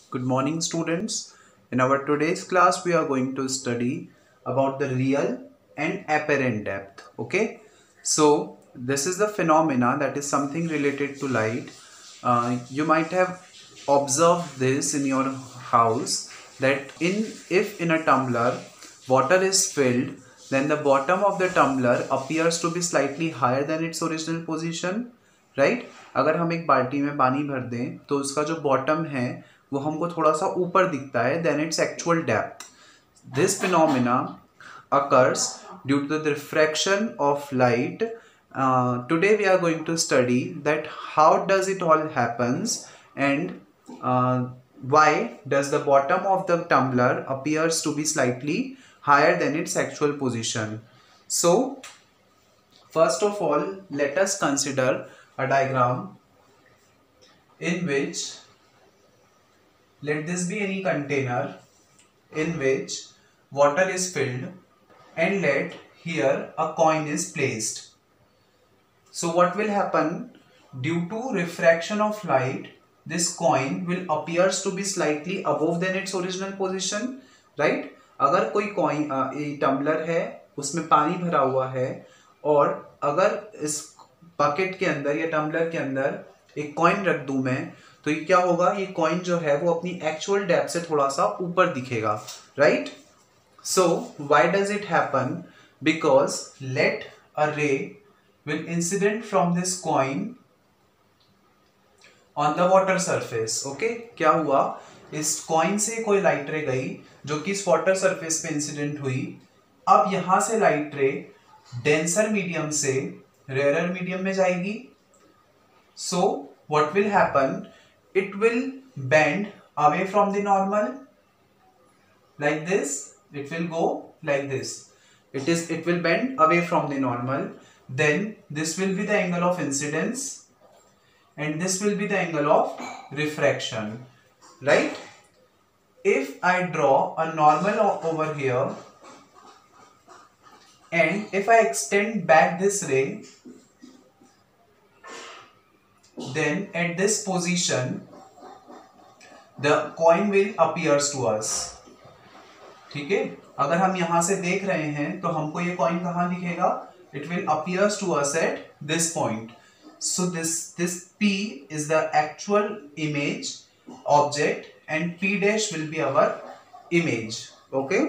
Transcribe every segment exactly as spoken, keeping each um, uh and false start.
Good morning, students. In our today's class, we are going to study about the real and apparent depth. Okay, so this is the phenomena that is something related to light. Uh, you might have observed this in your house that in if in a tumbler water is filled, then the bottom of the tumbler appears to be slightly higher than its original position, right right? अगर हम एक बाल्टी में पानी भर दें तो उसका जो बॉटम है वो हमको थोड़ा सा ऊपर दिखता है then its actual depth. This phenomena occurs due to the refraction of light. Uh, today we are going to study that how does it all happens and uh, why does the bottom of the tumbler appears to be slightly higher than its actual position. So first of all, let us consider a diagram in which let this be any container in which water is filled and let here a coin is placed. So what will happen? Due to refraction of light, this coin will appears to be slightly above than its original position, right? अगर कोई coin tumbler है उसमें पानी भरा हुआ है और अगर इस बकेट के अंदर या टम्बलर के अंदर एक कॉइन रख दूं मैं तो ये क्या होगा, ये कॉइन जो है वो अपनी एक्चुअल डेप्थ से थोड़ा सा ऊपर दिखेगा, right? So why does it happen? Because let a ray will incident from this coin on the water surface. Okay, क्या हुआ, इस कॉइन से कोई लाइट रे गई जो कि इस वाटर सरफेस पे इंसिडेंट हुई. अब यहां से लाइट रे डेंसर मीडियम से रेयर मीडियम में जाएगी. So what will happen? It will bend away from the normal like this. It will go like this. It is it will bend away from the normal. Then this will be the angle of incidence and this will be the angle of refraction, right? If I draw a normal over here and if I extend back this ray, then at this position the coin will appears to us. ठीक है, अगर हम यहां से देख रहे हैं तो हमको ये कॉइन कहां दिखेगा? It will appears to us at this point. So this this P is the actual image object and P dash will be our image. Okay,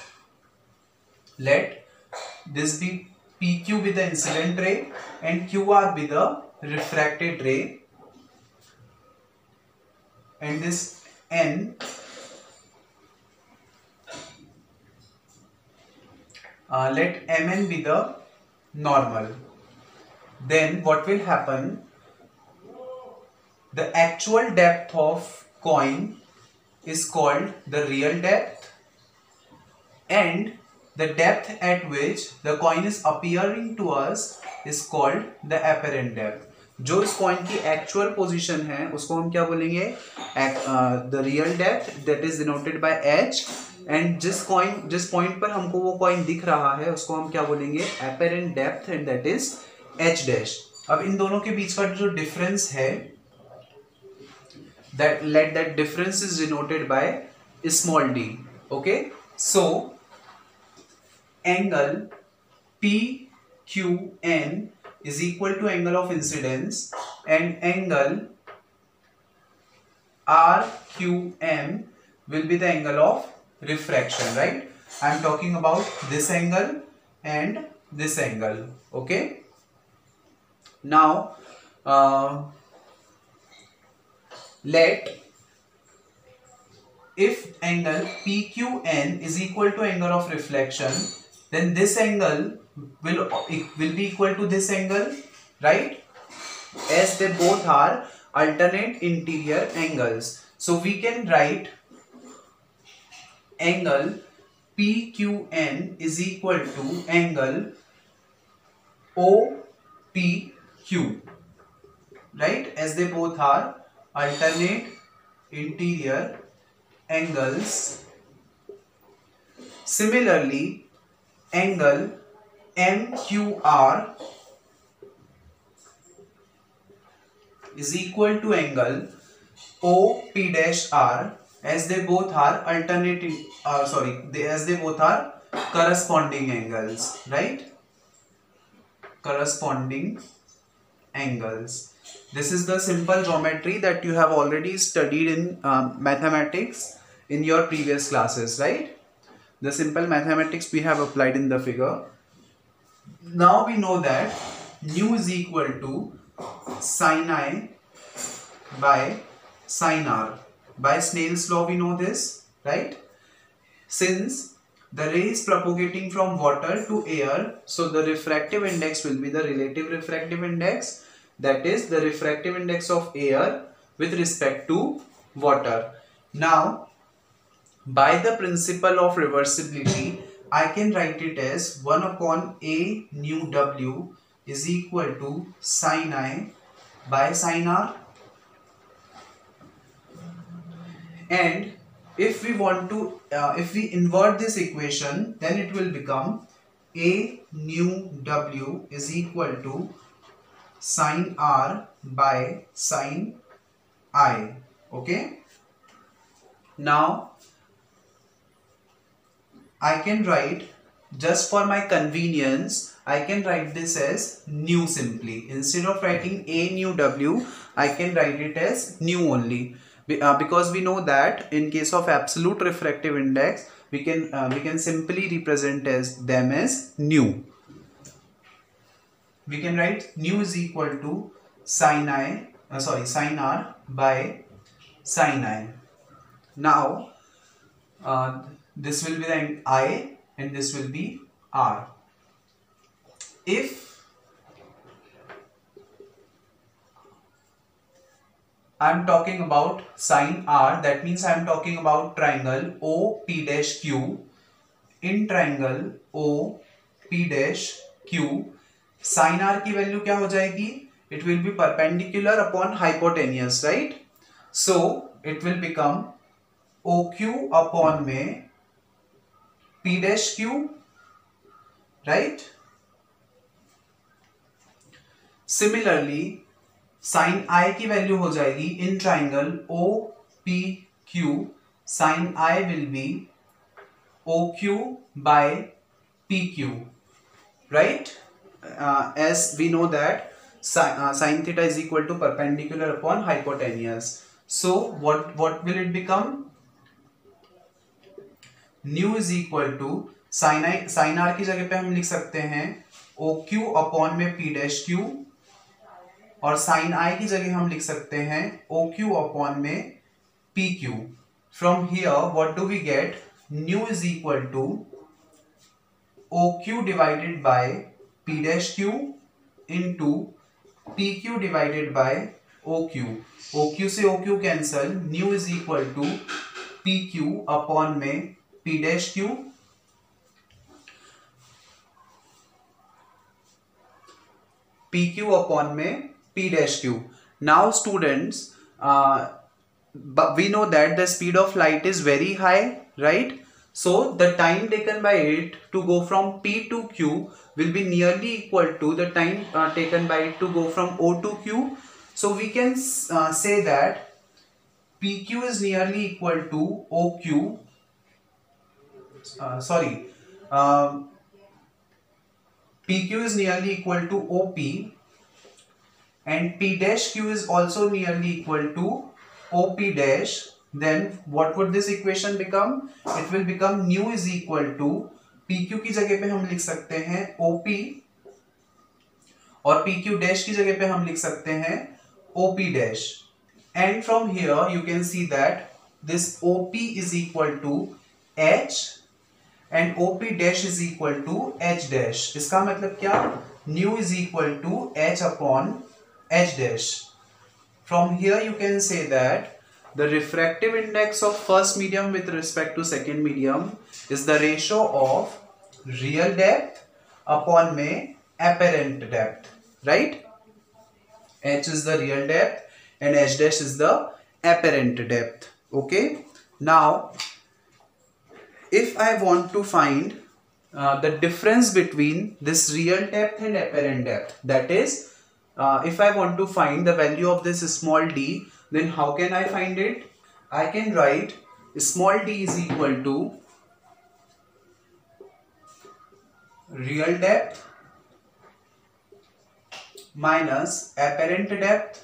let this be P Q be the incident ray and Q R be the refracted ray, and this N uh, let M N be the normal. Then what will happen? The actual depth of coin is called the real depth and the depth at which the coin is appearing to us is called the apparent depth. जो इस coin की actual position है उसको हम क्या बोलेंगे? The real depth, that is denoted by H. And जिस coin जिस पॉइंट पर हमको वो कॉइन दिख रहा है उसको हम क्या बोलेंगे? apparent depth, and that is H dash. अब इन दोनों के बीच का जो डिफरेंस है, that let that difference is denoted by small d. Okay, so angle P Q N is equal to angle of incidence and angle R Q M will be the angle of refraction, right? I am talking about this angle and this angle. Okay, now uh, let if angle P Q N is equal to angle of reflection, then this angle will will be equal to this angle, right? As they both are alternate interior angles. So we can write angle P Q N is equal to angle O P Q, right? As they both are alternate interior angles. Similarly, angle M Q R is equal to angle O P dash R, as they both are alternating, uh, sorry, they, as they both are corresponding angles, right? Corresponding angles. This is the simple geometry that you have already studied in um, mathematics in your previous classes, right? The simple mathematics we have applied in the figure. Now we know that nu is equal to sin I by sin R. By Snell's law we know this, right? Since the ray is propagating from water to air, so the refractive index will be the relative refractive index, that is the refractive index of air with respect to water. Now, by the principle of reversibility, I can write it as one upon A nu W is equal to sin I by sin R. And if we want to, uh, if we invert this equation, then it will become A nu W is equal to sin R by sin I. Okay. Now, I can write, just for my convenience, I can write this as nu simply. Instead of writing A nu W, I can write it as nu only. Uh, because we know that in case of absolute refractive index, we can uh, we can simply represent as them as nu. We can write nu is equal to sin I, uh, sorry, sin R by sin I. Now, uh, this will be the I and this will be R. If I am talking about sin R, that means I am talking about triangle O P dash Q. In triangle O P dash Q, sin R की value क्या हो जाएगी? It will be perpendicular upon hypotenuse, right? So it will become O Q upon में P dash Q, right? Similarly, sin I की value हो जाएगी in triangle O P Q, sin I will be O Q by P Q, right? Uh, as we know that sin, uh, sin theta is equal to perpendicular upon hypotenuse. So what what will it become? Nu is equal to sin I, sin R की जगह पे हम लिख सकते हैं O Q upon में P dash Q, और sin I की जगह हम लिख सकते हैं O Q upon में P Q. From here, what do we get? Nu is equal to O Q divided by P dash Q into P Q divided by O Q. O Q से O Q cancel. Nu is equal to P Q upon में P dash Q. P Q upon में P dash Q. Now students, uh, but we know that the speed of light is very high, right? So the time taken by it to go from P to Q will be nearly equal to the time uh, taken by it to go from O to Q. So we can uh, say that P Q is nearly equal to O Q. Uh, sorry, um, P Q is nearly equal to O P, and P dash Q is also nearly equal to O P dash. Then what would this equation become? It will become nu is equal to P Q की जगह पे हम लिख सकते हैं O P, और P Q dash की जगह पे हम लिख सकते हैं O P dash. And from here you can see that this O P is equal to H and O P dash is equal to H dash. इसका मतलब क्या? Nu is equal to H upon H dash. From here you can say that the refractive index of first medium with respect to second medium is the ratio of real depth upon में apparent depth, right? H is the real depth and H dash is the apparent depth. Okay. Now, if I want to find uh, the difference between this real depth and apparent depth, that is, uh, if I want to find the value of this small d, then how can I find it? I can write small d is equal to real depth minus apparent depth,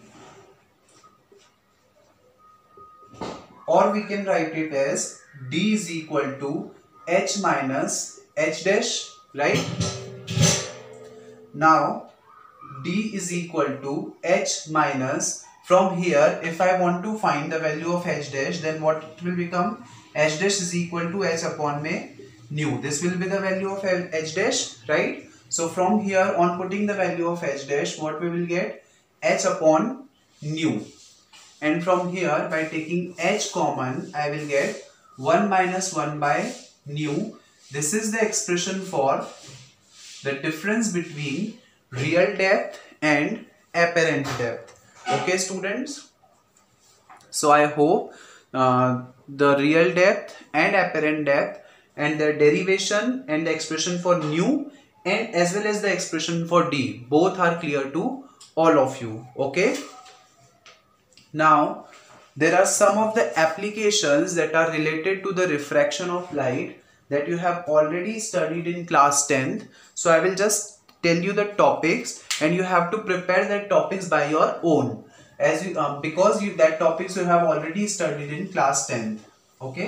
or we can write it as d is equal to h minus h dash, right? Now d is equal to h minus, from here if I want to find the value of h dash, then what it will become? H dash is equal to h upon में nu. This will be the value of h dash, right? So from here on putting the value of h dash, what we will get? H upon nu. And from here by taking h common, I will get one minus one by nu. This is the expression for the difference between real depth and apparent depth. Okay students, so I hope uh, the real depth and apparent depth and the derivation and the expression for nu and as well as the expression for d both are clear to all of you. Okay, now there are some of the applications that are related to the refraction of light that you have already studied in class tenth. So I will just tell you the topics and you have to prepare that topics by your own, as you um, because you that topics you have already studied in class tenth. Okay,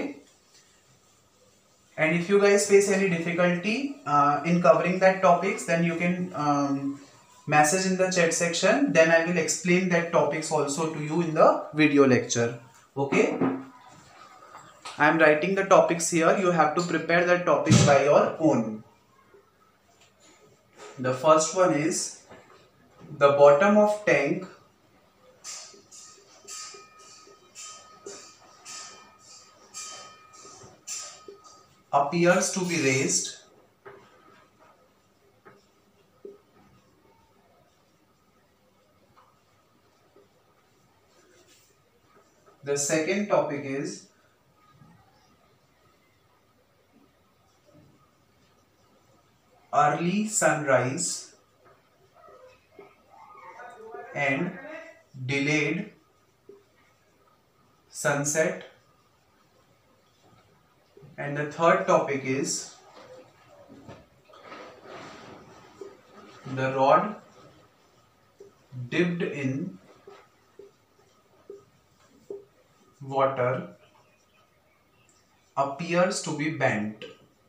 and if you guys face any difficulty uh, in covering that topics, then you can um, message in the chat section, then I will explain that topics also to you in the video lecture. Okay, I am writing the topics here, you have to prepare that topics by your own. The first one is the bottom of tank appears to be raised The second topic is early sunrise and delayed sunset, and the third topic is the rod dipped in water appears to be bent.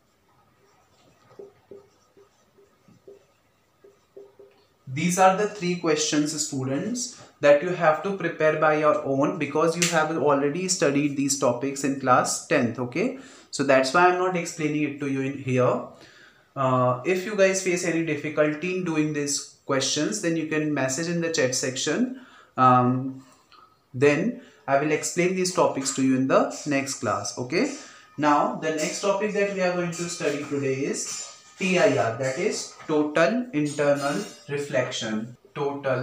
These are the three questions, students, that you have to prepare by your own because you have already studied these topics in class tenth. Okay, so that's why I'm not explaining it to you in here. Uh, if you guys face any difficulty in doing these questions, then you can message in the chat section. Um, then I will explain these topics to you in the next class. Okay, now the next topic that we are going to study today is T I R, that is total internal reflection. Total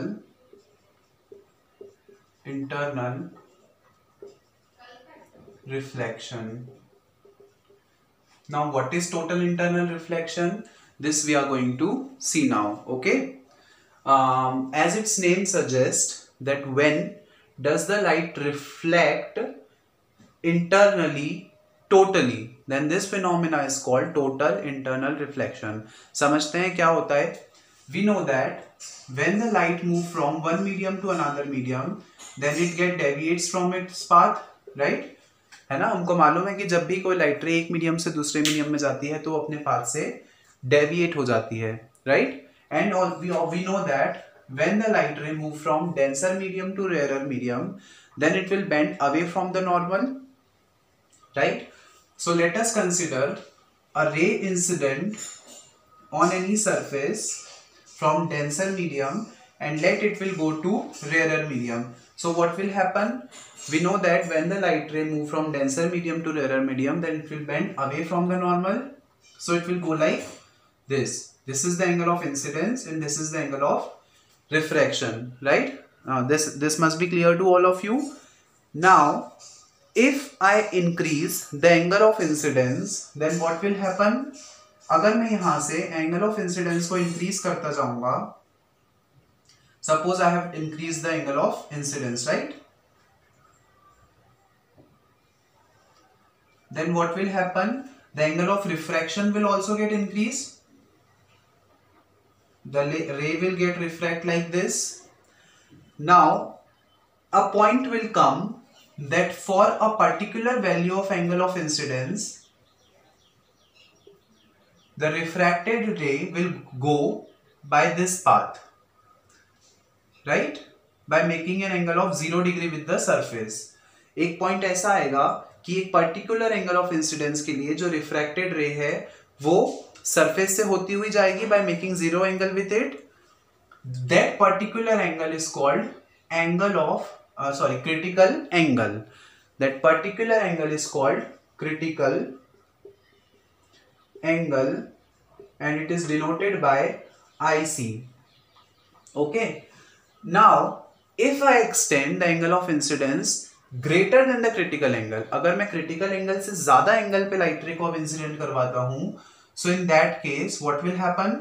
internal reflection. Now what is total internal reflection? This we are going to see now. Okay, um, as its name suggests, that when does the light reflect internally totally, then this phenomena is called total internal reflection. समझते हैं क्या होता है? We know that when the light move from one medium to another medium, then it get deviates from its path, right? है ना, हमको मालूम है कि जब भी कोई लाइट रे एक मीडियम से दूसरे मीडियम में जाती है तो वो अपने पाथ से डेविएट हो जाती है, right? And we we know that when the light ray move from denser medium to rarer medium, then it will bend away from the normal, right? So let us consider a ray incident on any surface from denser medium and let it will go to rarer medium. So what will happen? We know that when the light ray move from denser medium to rarer medium, then it will bend away from the normal. So it will go like this. This is the angle of incidence and this is the angle of refraction, right? Uh, this this must be clear to all of you. Now if I increase the angle of incidence, then what will happen? अगर मैं यहाँ से angle of incidence को increase करता जाऊंगा, suppose I have increased the angle of incidence, right? then what will happen? The angle of refraction will also get increased. The ray will get refract like this. Now a point will come that for a particular value of angle of incidence, the refracted ray will go by this path, right? By making an angle of zero degree with the surface. एक point ऐसा आएगा कि एक particular angle of incidence के लिए जो refracted ray है वो surface से होती हुई जाएगी by making zero angle with it. That particular angle is called angle of uh, sorry critical angle. That particular angle is called critical angle and it is denoted by I C. Okay. Now if I extend the angle of incidence greater than the critical angle, अगर मैं critical angle से ज़्यादा angle पे light ray को incident करवाता हूँ, so in that case what will happen?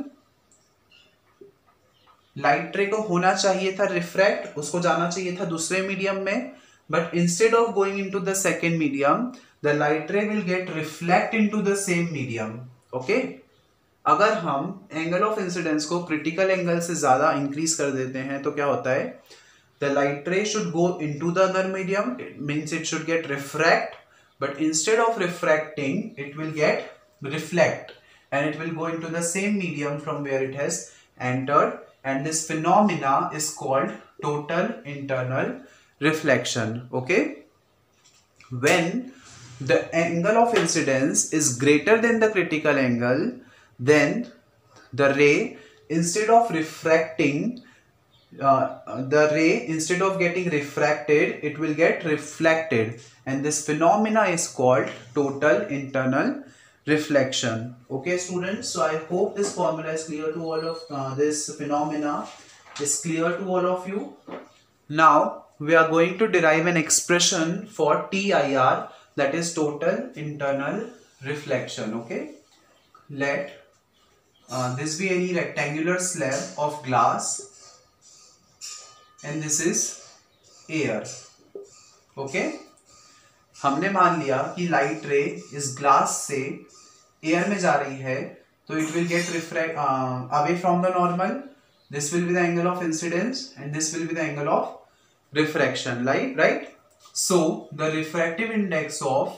Light ray को होना चाहिए था refract, उसको जाना चाहिए था दूसरे medium में, but instead of going into the second medium, the light ray will get reflect into the same medium. Okay? अगर हम angle of incidence को critical angle से ज़्यादा increase कर देते हैं तो क्या होता है? The light ray should go into the other medium. It means it should get refract, but instead of refracting, it will get reflect, and it will go into the same medium from where it has entered. And this phenomena is called total internal reflection. Okay, when the angle of incidence is greater than the critical angle, then the ray, instead of refracting, Uh, the ray, instead of getting refracted, it will get reflected, and this phenomena is called total internal reflection. Okay students, so I hope this formula is clear to all of uh, this phenomena is clear to all of you. Now we are going to derive an expression for T I R, that is total internal reflection. Okay, let uh, this be any rectangular slab of glass and this is air. Okay, हमने मान लिया कि light ray इस glass से air में जा रही है, तो it will get refract uh, away from the normal. This will be the angle of incidence and this will be the angle of refraction, right? Right? So the refractive index of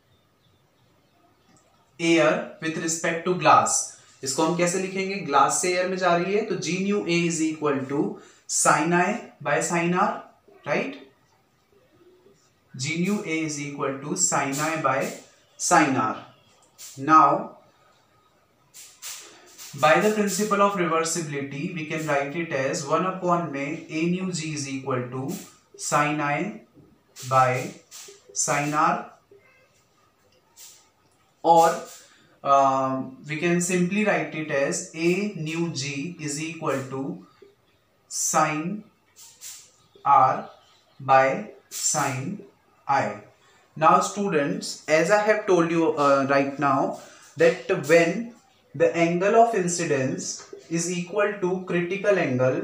air with respect to glass, इसको हम कैसे लिखेंगे? Glass से air में जा रही है तो G nu A is equal to sin I by sin R, right? G nu A is equal to sin I by sin R. Now, by the principle of reversibility, we can write it as one upon में A nu G is equal to sin I by sin R, or um, we can simply write it as A nu G is equal to sin R by sin I. Now students, as I have told you uh, right now, that when the angle of incidence is equal to critical angle,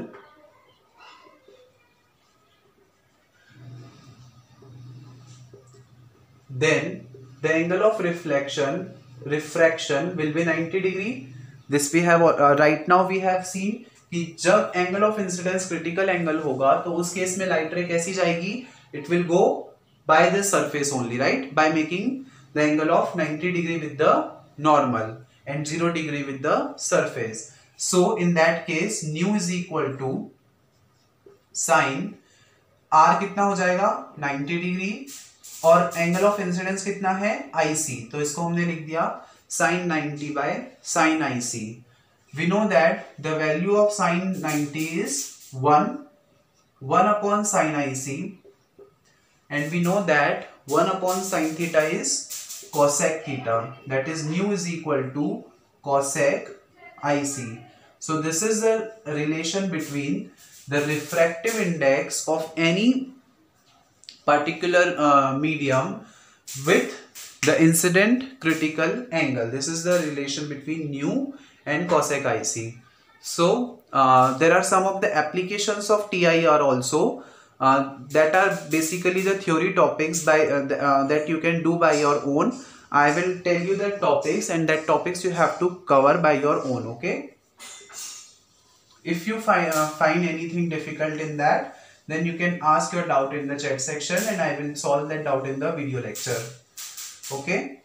then the angle of reflection refraction will be ninety degree. This we have uh, right now we have seen कि जब angle of incidence critical angle होगा तो उस case में light ray कैसी जाएगी? It will go by the surface only, right, by making the angle of ninety degree with the normal and zero degree with the surface. So in that case mu is equal to sine R कितना हो जाएगा? ninety degree, और angle of incidence कितना है? I C. तो इसको हमने लिख दिया sin ninety by sin I C. We know that the value of sin ninety is one, one upon sin I C, and we know that one upon sin theta is cosec theta, that is nu is equal to cosec I C. So this is the relation between the refractive index of any particular uh, medium with the incident critical angle. This is the relation between nu and cosec I C. So uh, there are some of the applications of T I R also. uh, that are basically the theory topics by uh, th- uh, that you can do by your own. I will tell you the topics, and that topics you have to cover by your own. Okay. If you find uh, find anything difficult in that, then you can ask your doubt in the chat section, and I will solve that doubt in the video lecture. Okay.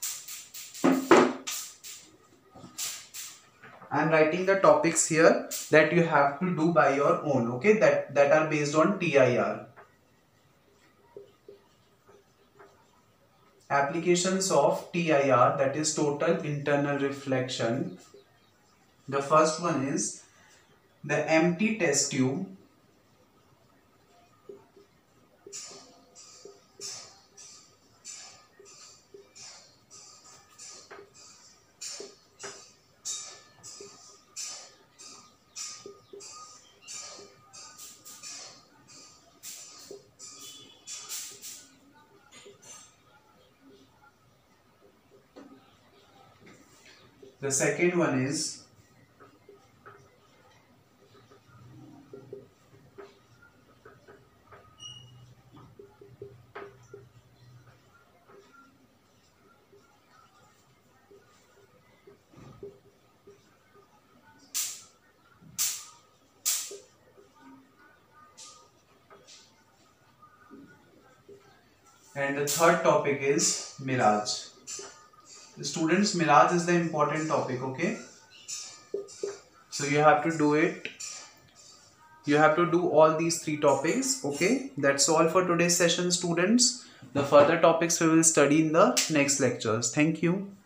I am writing the topics here that you have to do by your own. Okay, that that are based on T I R. Applications of T I R, that is total internal reflection. The first one is the empty test tube. The second one is and the third topic is mirage. The students, mirage is the important topic. Okay, so you have to do it. You have to do all these three topics. Okay, that's all for today's session, students. The further topics we will study in the next lectures. Thank you.